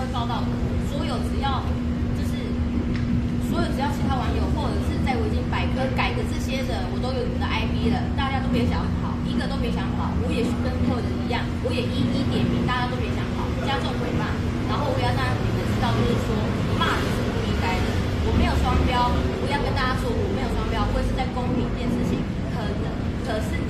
会报道所有只要其他网友或者是在维基百科改的这些人，我都有你们的 IP 了，大家都别想跑，一个都别想跑，我也是跟客人一样，我也一一点名，大家都别想跑，加重诽谤，然后我要让你们知道，就是说骂人是不应该的，我没有双标，我要跟大家说我没有双标，会是在公平这件事情，可是